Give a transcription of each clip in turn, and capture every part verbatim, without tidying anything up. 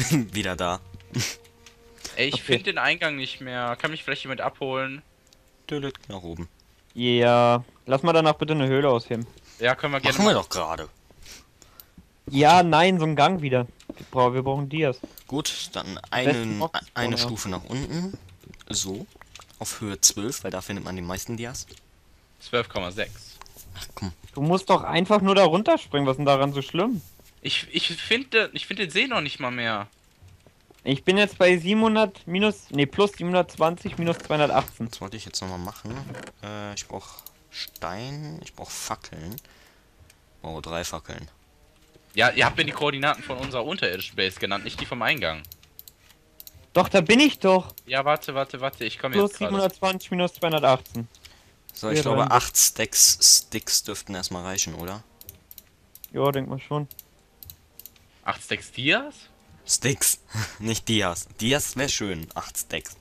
Wieder da. Ey, ich Okay. finde den Eingang nicht mehr. Kann mich vielleicht jemand abholen? Dödöd, nach oben. Ja, lass mal danach bitte eine Höhle ausheben. Ja, können wir gerne Machen wir machen. doch gerade. Ja, nein, so ein Gang wieder. Wir brauchen, wir brauchen Dias. Gut, dann besten einen, Box eine vorne. Stufe nach unten. So. Auf Höhe zwölf, weil da findet man die meisten Dias. zwölf Komma sechs. Ach komm. Du musst doch einfach nur da runterspringen. Was ist denn daran so schlimm? Ich, ich finde ich find den See noch nicht mal mehr. Ich bin jetzt bei siebenhundert minus, nee, plus siebenhundertzwanzig minus zweihundertachtzehn. Was wollte ich jetzt nochmal machen? Äh, ich brauche Stein, ich brauche Fackeln. Oh, drei Fackeln. Ja, ihr habt mir die Koordinaten von unserer unterirdischen Base genannt, nicht die vom Eingang. Doch, da bin ich doch. Ja, warte, warte, warte, ich komme Plus jetzt gerade. siebenhundertzwanzig minus zweihundertachtzehn. So, ich Ja, glaube, dann- acht Stacks Sticks dürften erstmal reichen, oder? Ja, denk mal schon. acht Stacks Dias? Sticks, nicht Dias. Dias wäre schön. Acht Stacks.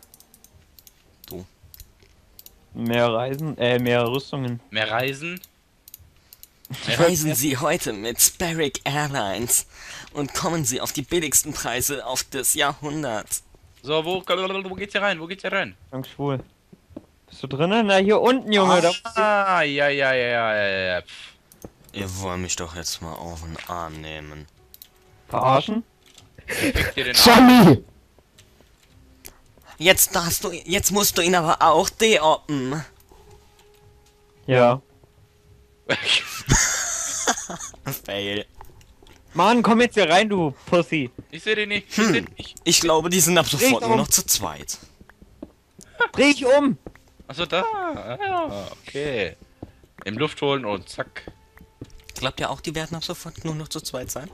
Mehr Reisen, äh, mehr Rüstungen. Mehr Reisen? Mehr Reisen Sie heute mit Sparrow Airlines und kommen Sie auf die billigsten Preise auf des Jahrhunderts. So, wo, wo geht's hier rein? Wo geht's hier rein? Dank schwul. Bist du drinnen? Na, hier unten, Junge. Da Ah, ja, ja, ja, ja, ja, ja. Pff. Ihr wollt mich doch jetzt mal auf den Arm nehmen. verarschen? Kriegt ihr den Arm? Johnny! Jetzt darfst du, jetzt musst du ihn aber auch deoppen. Ja. Fail. Mann, komm jetzt hier rein, du Pussy. Ich sehe den nicht. Ich seh den nicht. Ich glaube, die sind ab sofort Dreh nur um. noch zu zweit. Dreh ich um. Achso, da. Ah, ja, okay. Im Luft holen und zack. Glaubt ihr auch, die werden ab sofort nur noch zu zweit sein?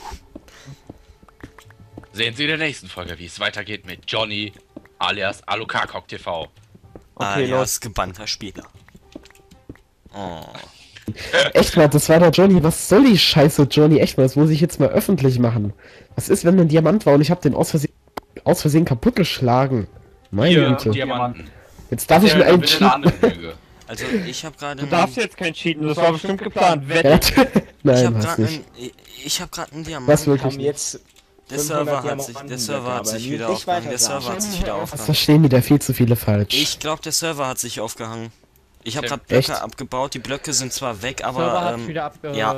Sehen Sie in der nächsten Folge, wie es weitergeht mit Johnny alias Alucard T V. Okay, los. Alias gebannter Spieler. Oh. Echt mal, das war der Johnny. Was soll die Scheiße, Johnny? Echt mal, das muss ich jetzt mal öffentlich machen. Was ist, wenn ein Diamant war und ich habe den aus Versehen, aus Versehen kaputtgeschlagen? Meine Hier, Güte. Diamanten. Jetzt darf ich mir Ja, einen bitte eine cheaten. andere Lüge. Also, ich habe gerade... Du darfst jetzt kein Cheaten, das war bestimmt geplant. Ja, Wette. natürlich. Ich Nein, habe was gerade nicht. einen... Ich habe gerade einen Diamant. Was wirklich Haben nicht. jetzt Der Server hat sich, der Server hat sich wieder aufgehangen. Der Server hat sich wieder Das aufgehangen. verstehen wieder viel zu viele falsch. Ich glaube, der Server hat sich aufgehangen. Ich habe Stimmt. gerade Blöcke Echt? abgebaut. Die Blöcke sind zwar weg, Server aber hat ähm, wieder abge... ja.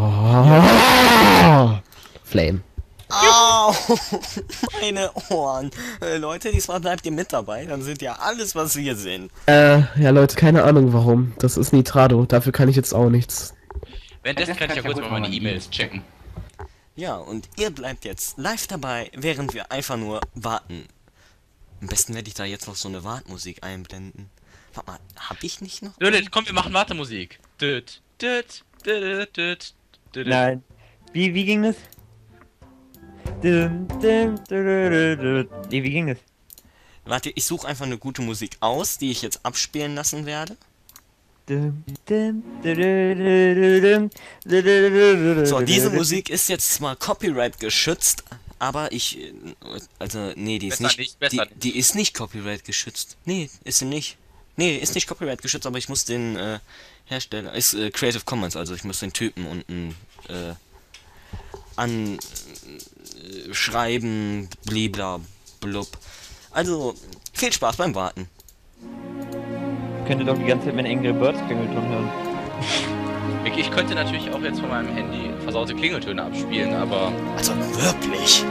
Oh. Flame. Au! Meine Ohren. Äh, Leute, diesmal bleibt ihr mit dabei. Dann seht ihr alles, was wir sehen. Äh, ja Leute, keine Ahnung warum. Das ist Nitrado. Dafür kann ich jetzt auch nichts. Währenddessen kann ich ja kurz mal meine E-Mails checken. Ja, und ihr bleibt jetzt live dabei, während wir einfach nur warten. Am besten werde ich da jetzt noch so eine Wartmusik einblenden. Warte mal, hab ich nicht noch? Dödit, komm, wir machen Wartemusik. Düt, düt, düt, düt, düt. Nein. Wie, wie ging das? Dum, dum, dum, nee, wie ging das? Warte, ich suche einfach eine gute Musik aus, die ich jetzt abspielen lassen werde. Dum, dum, dum, dum, So, diese Musik ist jetzt zwar Copyright geschützt, aber ich, äh, also, nee, die ist Besser nicht, nicht, besser die, die ist nicht Copyright geschützt. Nee, ist sie nicht. Nee, ist nicht Copyright geschützt, aber ich muss den, äh, Hersteller, ist äh, Creative Commons, also ich muss den Typen unten, äh, an, äh, schreiben, blibla, blub. Also, viel Spaß beim Warten. Ich könnte doch die ganze Zeit meinen Angry Birds Klingelton hören. Ich, ich könnte natürlich auch jetzt von meinem Handy versaute Klingeltöne abspielen, aber Also, wirklich.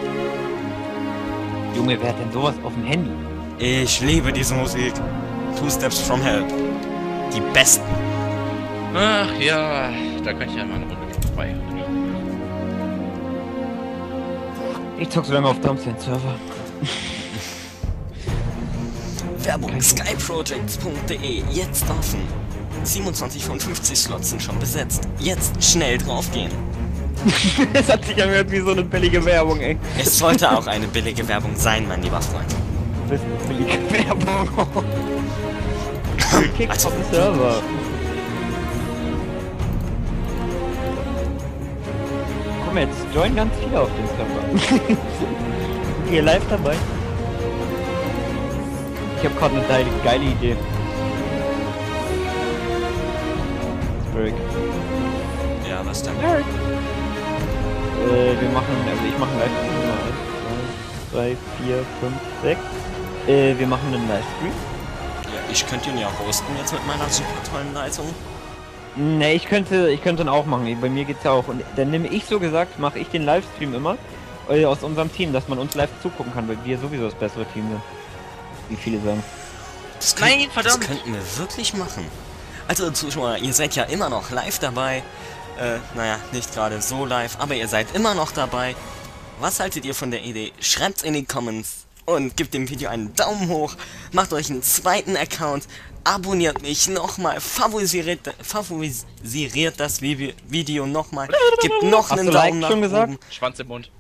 Junge, wer hat denn sowas auf dem Handy? Ich liebe diese Musik. Two Steps from Hell. Die besten. ach ja, da könnte ich ja mal eine Runde vorbei. Ich zock so lange auf Dumpsend Server. Werbung skyprojects punkt de. Jetzt offen. siebenundzwanzig von fünfzig Slots sind schon besetzt. Jetzt schnell draufgehen. Es hat sich angehört wie so eine billige Werbung, ey. Es sollte auch eine billige Werbung sein, mein lieber Freund. Das ist eine billige Werbung. Kick Also- auf den Server. Komm jetzt, join ganz viele auf den Server. Ihr live dabei? Ich hab gerade eine geile, geile Idee. Spirit. Ja, was denn? äh, wir machen, also ich mache einen Livestream, Nummer eins, zwei, drei, vier, fünf, sechs. Äh, wir machen einen Livestream. Ja, ich könnte ihn ja hosten jetzt mit meiner super tollen Leitung. Ne, ich könnte, ich könnte ihn auch machen, bei mir geht's ja auch. Und dann nehme ich so gesagt, mache ich den Livestream immer äh, aus unserem Team, dass man uns live zugucken kann, weil wir sowieso das bessere Team sind. Wie viele sagen. Das könnt, Nein, verdammt! Das könnten wir wirklich machen. Also Zuschauer, ihr seid ja immer noch live dabei. Äh, naja, nicht gerade so live, aber ihr seid immer noch dabei. Was haltet ihr von der Idee? Schreibt's in die Comments und gebt dem Video einen Daumen hoch. Macht euch einen zweiten Account. Abonniert mich nochmal. Favorisiert, favorisiert das Vi- Video nochmal. Gebt noch Hast einen du Daumen Like nach schon gesagt? oben. Schwanz im Mund.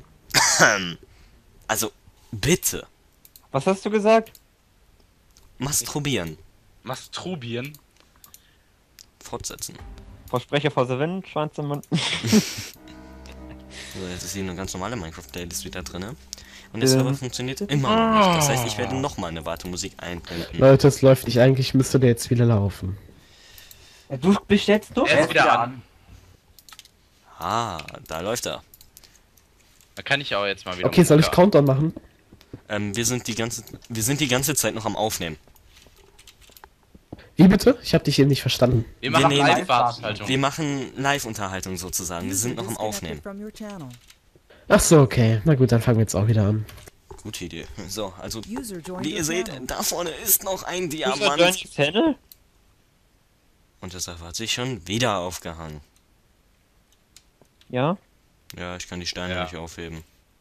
Also, bitte. Was hast du gesagt? Masturbieren. Masturbieren. Fortsetzen. Versprecher vor Seven, Schwanz im Mund. So, jetzt ist hier eine ganz normale Minecraft-Playlist wieder drin. Und der Ähm. Server funktioniert immer noch nicht. Das heißt, ich werde nochmal eine Wartemusik einblenden. Leute, es läuft nicht. Eigentlich müsste der jetzt wieder laufen. Du bestellst doch? Er ist wieder an. Ah, da läuft er. Da kann ich auch jetzt mal wieder. Okay, soll ich Musik Countdown machen? Ähm, wir sind die ganze, wir sind die ganze Zeit noch am Aufnehmen. Wie bitte? Ich habe dich eben nicht verstanden. Wir machen nehmen- Live-Warteschaltung. Wir machen Live-Unterhaltung sozusagen. Wir sind noch am Aufnehmen. Ach so, okay. Na gut, dann fangen wir jetzt auch wieder an. Gute Idee. So, also, User joined wie ihr your seht, channel. da vorne ist noch ein Ist das Diamant. Johnny's Channel? Und der Server hat sich schon wieder aufgehangen. Ja. Ja, ich kann die Steine Ja. nicht aufheben.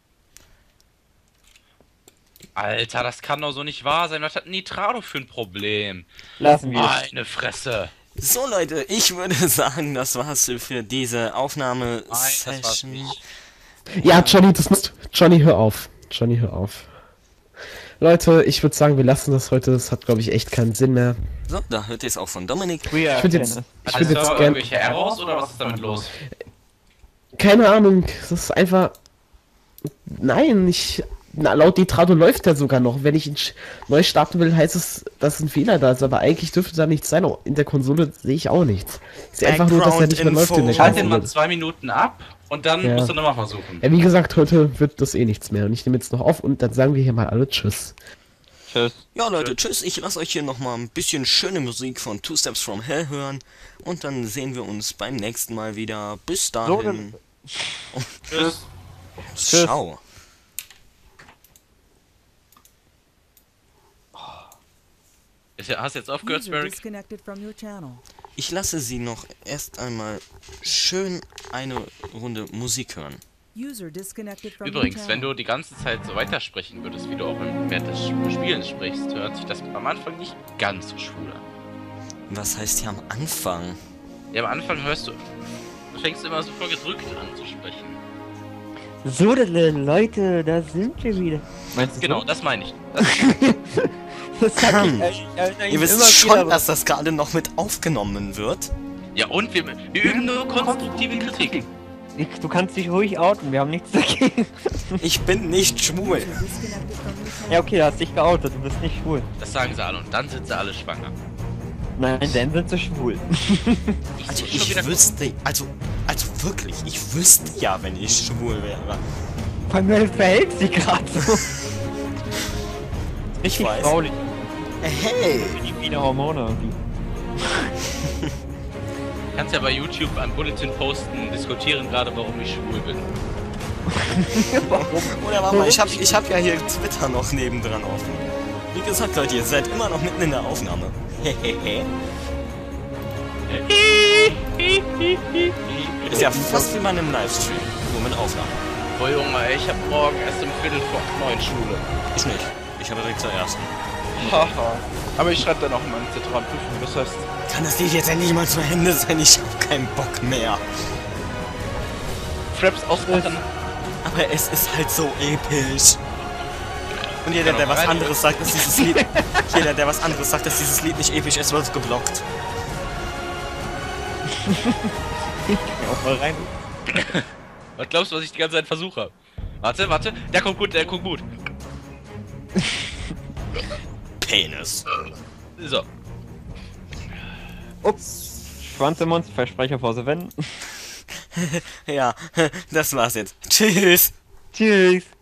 Alter, das kann doch so nicht wahr sein. Was hat Nitrado für ein Problem? Lassen wir. Meine Fresse. So Leute, ich würde sagen, das war's für diese Nein, das war's Aufnahme-Session. nicht. Ja, Johnny, das musst. Johnny, hör auf. Johnny, hör auf. Leute, ich würde sagen, wir lassen das heute. Das hat, glaube ich, echt keinen Sinn mehr. So, da hört ihr es auch von Dominik. Queer Ich würde jetzt, Tennis. ich Hat würde der jetzt Server gern. irgendwelche Errors oder was ist damit los? Keine Ahnung. Das ist einfach. Nein, ich. Na, laut Nitrado läuft der sogar noch. Wenn ich ihn sch- neu starten will, heißt es, dass ein Fehler da ist. Aber eigentlich dürfte da nichts sein. Auch in der Konsole sehe ich auch nichts. Ich sehe einfach nur, dass er nicht mehr läuft in der Schalt den mal Konsole. zwei Minuten ab und dann Ja. musst du nochmal versuchen. Ja, wie gesagt, heute wird das eh nichts mehr. Und ich nehme jetzt noch auf und dann sagen wir hier mal alle Tschüss. Tschüss. Ja Leute, tschüss. Ich lasse euch hier nochmal ein bisschen schöne Musik von Two Steps from Hell hören. Und dann sehen wir uns beim nächsten Mal wieder. Bis dahin. Tschüss. Ciao. Ist ja- Hast du jetzt aufgehört, User Sparrow? disconnected from your channel. Ich lasse sie noch erst einmal schön eine Runde Musik hören. User disconnected from your Übrigens, channel. wenn du die ganze Zeit so weitersprechen würdest, wie du auch während des Spielens sprichst, hört sich das am Anfang nicht ganz so schwul an. Was heißt hier am Anfang? Ja, am Anfang hörst du, fängst du immer so voll gedrückt an zu sprechen. So, le- Leute, da sind wir wieder. Meinst du Genau, so? das meine ich. Das, Das sag ich, äh, ich erinnere Ihr ihn wisst immer schon, wieder, dass das gerade noch mit aufgenommen wird. ja, und wir, wir üben nur konstruktive Kritik. Ich, du kannst dich ruhig outen, wir haben nichts dagegen. Ich bin nicht schwul. User disconnected from your channel. Ja, okay, du hast dich geoutet, du bist nicht schwul. Das sagen sie alle und dann sind sie alle schwanger. Nein, dann sind sie schwul. Also Schon wieder- ich wüsste, also, also wirklich, ich wüsste ja, wenn ich schwul wäre. Bei mir verhält sich gerade so. Ich Richtig weiß. fraulich. Hey! Die wieder Hormone irgendwie. Du kannst ja bei YouTube am Bulletin posten, diskutieren gerade, warum ich schwul bin. Oder warte mal, ich hab, ich hab ja hier Twitter noch nebendran offen. Wie gesagt, Leute, ihr seid immer noch mitten in der Aufnahme. Hehehe. Ist ja fast wie bei einem Livestream, nur mit Aufnahme. Oh Junge, ey, ich hab morgen erst um Viertel vor neun Schule. Ich nicht. Ich habe direkt zur ersten. Haha. Aber ich schreibe dann auch immer eine zentrale Prüfung, das heißt, Kann das Lied jetzt endlich mal zu Ende sein? Ich hab keinen Bock mehr. Fraps ausmachen. Aber es ist halt so episch. Und jeder, Kann der auch was rein- anderes sagt, dass dieses Lied... jeder, der was anderes sagt, dass dieses Lied nicht episch ist, wird geblockt. Ja, auch mal rein. Was glaubst du, was ich die ganze Zeit versuche? Warte, warte, der kommt gut, der kommt gut. Penis. So, Ups. Schwanz im Mund, Versprecher vor Seven. Ja, das war's jetzt. Tschüss. Tschüss.